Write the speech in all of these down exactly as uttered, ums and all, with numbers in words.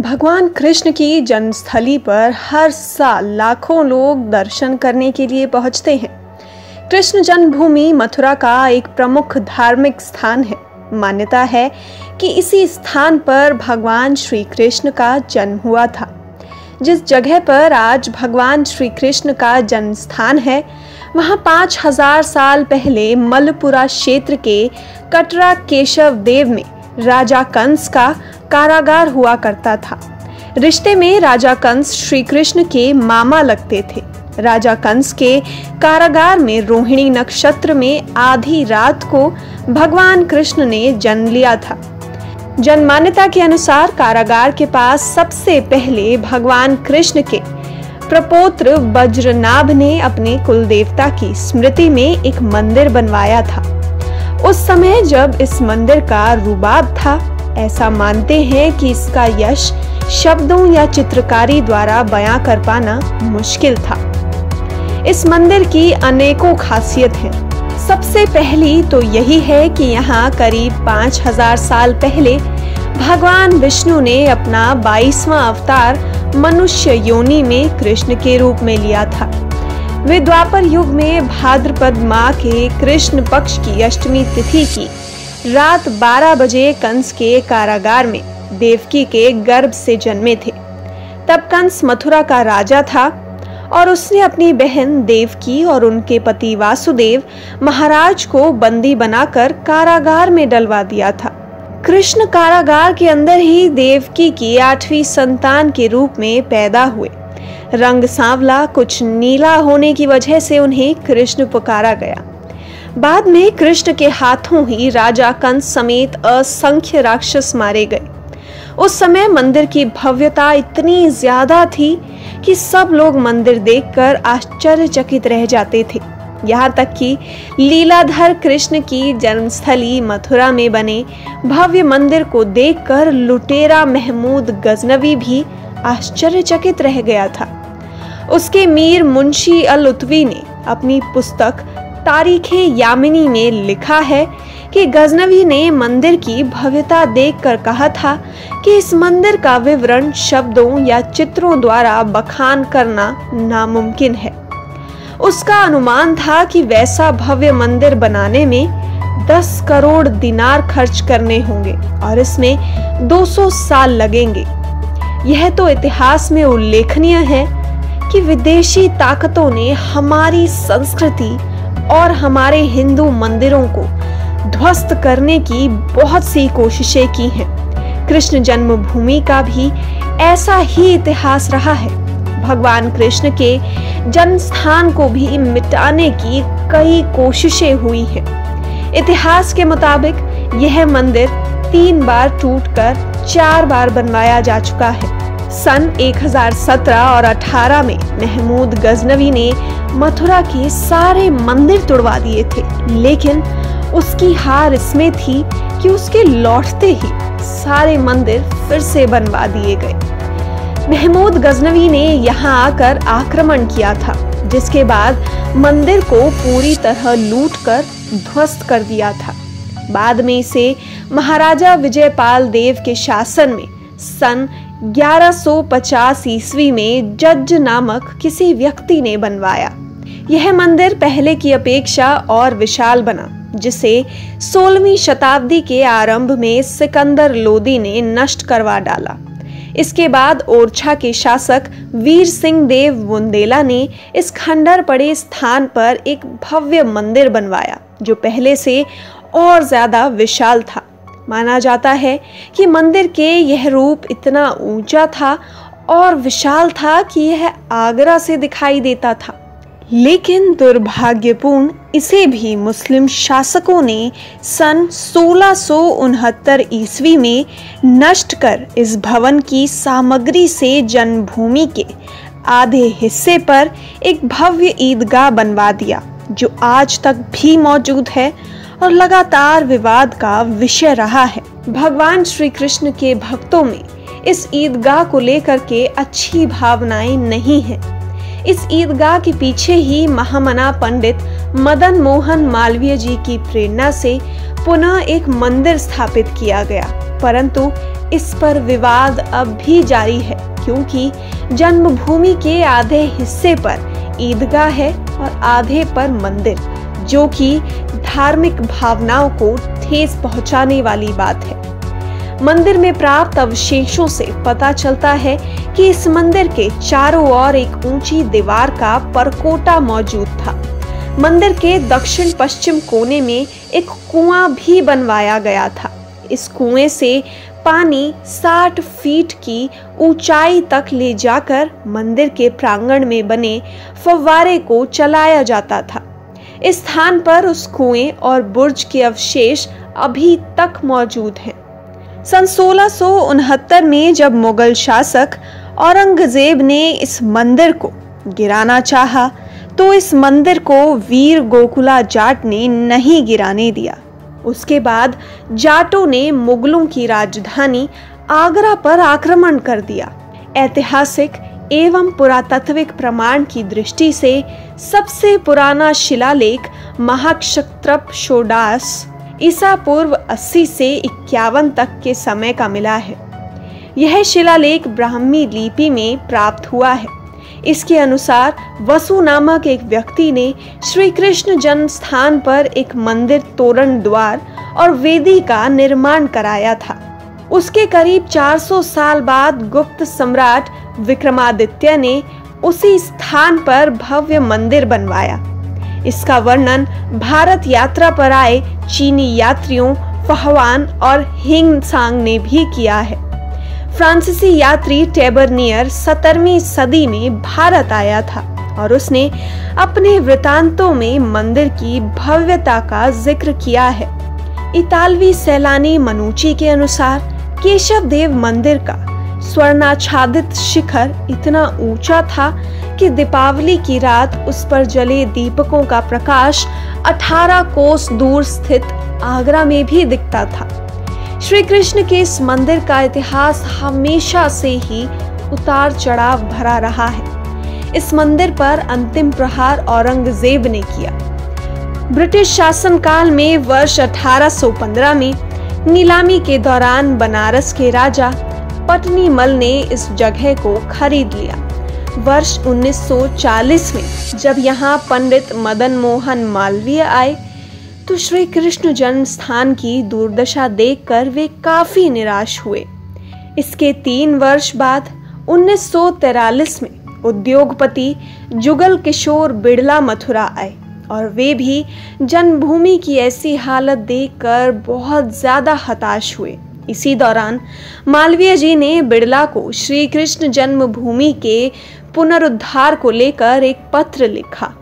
भगवान कृष्ण की जन्मस्थली पर हर साल लाखों लोग दर्शन करने के लिए पहुंचते हैं। कृष्ण जन्मभूमि मथुरा का एक प्रमुख धार्मिक स्थान है। मान्यता है कि इसी स्थान पर भगवान श्री कृष्ण का जन्म हुआ था। जिस जगह पर आज भगवान श्री कृष्ण का जन्म स्थान है, वहां पांच हजार साल पहले मलपुरा क्षेत्र के कटरा केशव देव में राजा कंस का कारागार हुआ करता था। रिश्ते में राजा कंस श्री कृष्ण के मामा लगते थे। राजा कंस के कारागार में रोहिणी नक्षत्र में आधी रात को भगवान कृष्ण ने जन्म लिया था। जनमान्यता के अनुसार कारागार के पास सबसे पहले भगवान कृष्ण के प्रपौत्र वज्रनाभ ने अपने कुल देवता की स्मृति में एक मंदिर बनवाया था। उस समय जब इस मंदिर का रुबाब था, ऐसा मानते हैं कि इसका यश शब्दों या चित्रकारी द्वारा बयां कर पाना मुश्किल था। इस मंदिर की अनेकों खासियत हैं। सबसे पहली तो यही है कि यहाँ करीब पांच हजार साल पहले भगवान विष्णु ने अपना बाईसवां अवतार मनुष्य योनि में कृष्ण के रूप में लिया था। वे द्वापर युग में भाद्रपद माह के कृष्ण पक्ष की अष्टमी तिथि की रात बारह बजे कंस के कारागार में देवकी के गर्भ से जन्मे थे। तब कंस मथुरा का राजा था और उसने अपनी बहन देवकी और उनके पति वासुदेव महाराज को बंदी बनाकर कारागार में डलवा दिया था। कृष्ण कारागार के अंदर ही देवकी की आठवीं संतान के रूप में पैदा हुए। रंग सांवला कुछ नीला होने की वजह से उन्हें कृष्ण पुकारा गया। बाद में कृष्ण के हाथों ही राजा कंस समेत असंख्य राक्षस मारे गए। उस समय मंदिर की भव्यता इतनी ज्यादा थी कि सब लोग मंदिर देखकर आश्चर्यचकित रह जाते थे। यहाँ तक कि लीलाधर कृष्ण की जन्मस्थली मथुरा में बने भव्य मंदिर को देखकर लुटेरा महमूद गजनवी भी आश्चर्यचकित रह गया था। उसके मीर मुंशी अल उतवी ने अपनी पुस्तक तारीखे यामिनी में लिखा है कि गजनवी ने मंदिर की भव्यता देखकर कहा था कि इस मंदिर का विवरण शब्दों या चित्रों द्वारा बखान करना नामुमकिन है। उसका अनुमान था कि वैसा भव्य मंदिर बनाने में दस करोड़ दिनार खर्च करने होंगे और इसमें दो सौ साल लगेंगे। यह तो इतिहास में उल्लेखनीय है कि विदेशी ताकतों ने हमारी संस्कृति और हमारे हिंदू मंदिरों को ध्वस्त करने की बहुत सी कोशिशें की हैं। कृष्ण जन्मभूमि का भी ऐसा ही इतिहास रहा है। भगवान कृष्ण के जन्म स्थान को भी मिटाने की कई कोशिशें हुई हैं। इतिहास के मुताबिक यह मंदिर तीन बार टूटकर चार बार बनवाया जा चुका है। सन एक हजार सत्रह और अठारह में महमूद गजनवी ने मथुरा के सारे मंदिर तुड़वा दिए थे, लेकिन उसकी हार इसमें थी कि उसके लौटते ही सारे मंदिर फिर से बनवा दिए गए। महमूद गजनवी ने यहाँ आकर आक्रमण किया था, जिसके बाद मंदिर को पूरी तरह लूटकर ध्वस्त कर दिया था। बाद में इसे महाराजा विजयपाल देव के शासन में सन ग्यारह सौ पचास ईस्वी में जज नामक किसी व्यक्ति ने बनवाया। यह मंदिर पहले की अपेक्षा और विशाल बना, जिसे सोलहवीं शताब्दी के आरंभ में सिकंदर लोदी ने नष्ट करवा डाला। इसके बाद ओरछा के शासक वीर सिंह देव बुंदेला ने इस खंडर पड़े स्थान पर एक भव्य मंदिर बनवाया, जो पहले से और ज्यादा विशाल था। माना जाता है कि मंदिर के यह रूप इतना ऊंचा था और विशाल था कि यह आगरा से दिखाई देता था। लेकिन दुर्भाग्यपूर्ण इसे भी मुस्लिम शासकों ने सन सोलह सौ उनहत्तर ईस्वी में नष्ट कर इस भवन की सामग्री से जन्मभूमि के आधे हिस्से पर एक भव्य ईदगाह बनवा दिया, जो आज तक भी मौजूद है और लगातार विवाद का विषय रहा है। भगवान श्री कृष्ण के भक्तों में इस ईदगाह को लेकर के अच्छी भावनाएं नहीं हैं। इस ईदगाह के पीछे ही महामना पंडित मदन मोहन मालवीय जी की प्रेरणा से पुनः एक मंदिर स्थापित किया गया, परंतु इस पर विवाद अब भी जारी है, क्योंकि जन्मभूमि के आधे हिस्से पर ईदगाह है और आधे पर मंदिर, जो कि धार्मिक भावनाओं को ठेस पहुंचाने वाली बात है। मंदिर में प्राप्त अवशेषों से पता चलता है कि इस मंदिर के चारों ओर एक ऊंची दीवार का परकोटा मौजूद था। मंदिर के दक्षिण पश्चिम कोने में एक कुआं भी बनवाया गया था। इस कुएं से पानी साठ फीट की ऊंचाई तक ले जाकर मंदिर के प्रांगण में बने फव्वारे को चलाया जाता था। इस स्थान पर उस कुएं और बुर्ज के अवशेष अभी तक मौजूद हैं। सन सोलह सौ उनहत्तर में जब मुगल शासक औरंगजेब ने इस मंदिर को गिराना चाहा, तो इस मंदिर को वीर गोकुला जाट ने नहीं गिराने दिया। उसके बाद जाटों ने मुगलों की राजधानी आगरा पर आक्रमण कर दिया। ऐतिहासिक एवं पुरातात्विक प्रमाण की दृष्टि से सबसे पुराना शिलालेख महाक्षत्रप षोडश ईसा पूर्व अस्सी से इक्यावन तक के समय का मिला है। यह शिलालेख ब्राह्मी लिपि में प्राप्त हुआ है। इसके अनुसार वसु नामक एक व्यक्ति ने श्री कृष्ण जन्म स्थान पर एक मंदिर, तोरण द्वार और वेदी का निर्माण कराया था। उसके करीब चार सौ साल बाद गुप्त सम्राट विक्रमादित्य ने उसी स्थान पर भव्य मंदिर बनवाया। इसका वर्णन भारत यात्रा पर आए चीनी यात्रियों फहवान और हिंगसांग ने भी किया है। फ्रांसीसी यात्री टेबरनियर सत्रहवीं सदी में भारत आया था और उसने अपने वृतांतों में मंदिर की भव्यता का जिक्र किया है। इतालवी सैलानी मनुची के अनुसार केशव देव मंदिर का स्वर्णाच्छादित शिखर इतना ऊंचा था कि दीपावली की रात उस पर जले दीपकों का प्रकाश अठारह कोस दूर स्थित आगरा में भी दिखता था। श्री कृष्ण के इस मंदिर का इतिहास हमेशा से ही उतार चढ़ाव भरा रहा है। इस मंदिर पर अंतिम प्रहार औरंगजेब ने किया। ब्रिटिश शासनकाल में वर्ष अठारह सौ पंद्रह में नीलामी के दौरान बनारस के राजा पटनीमल ने इस जगह को खरीद लिया। वर्ष उन्नीस सौ चालीस में जब यहाँ पंडित मदन मोहन मालवीय आए, तो श्री कृष्ण जन्म स्थान की दुर्दशा देखकर वे काफी निराश हुए। इसके तीन वर्ष बाद उन्नीस सौ तिरालीस में उद्योगपति जुगल किशोर बिड़ला मथुरा आए और वे भी जन्मभूमि की ऐसी हालत देखकर बहुत ज्यादा हताश हुए। इसी दौरान मालवीय जी ने बिड़ला को श्री कृष्ण जन्मभूमि के पुनरुद्धार को लेकर एक पत्र लिखा।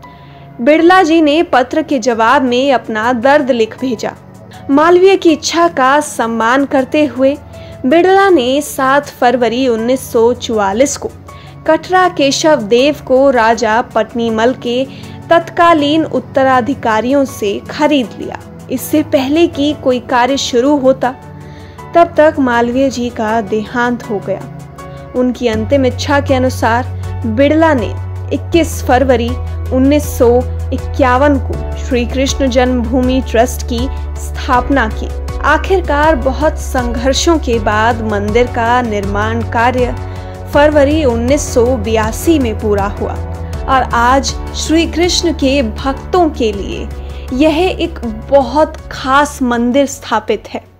बिड़ला जी ने पत्र के जवाब में अपना दर्द लिख भेजा। मालवीय की इच्छा का सम्मान करते हुए बिड़ला ने सात फरवरी उन्नीस सौ चौवालीस को कटरा केशव देव को राजा पटनीमल के तत्कालीन उत्तराधिकारियों से खरीद लिया। इससे पहले कि कोई कार्य शुरू होता, तब तक मालवीय जी का देहांत हो गया। उनकी अंतिम इच्छा के अनुसार बिड़ला ने इक्कीस फरवरी उन्नीस सौ इक्यावन को श्री कृष्ण जन्मभूमि ट्रस्ट की स्थापना की। आखिरकार बहुत संघर्षों के बाद मंदिर का निर्माण कार्य फरवरी उन्नीस सौ बयासी में पूरा हुआ और आज श्री कृष्ण के भक्तों के लिए यह एक बहुत खास मंदिर स्थापित है।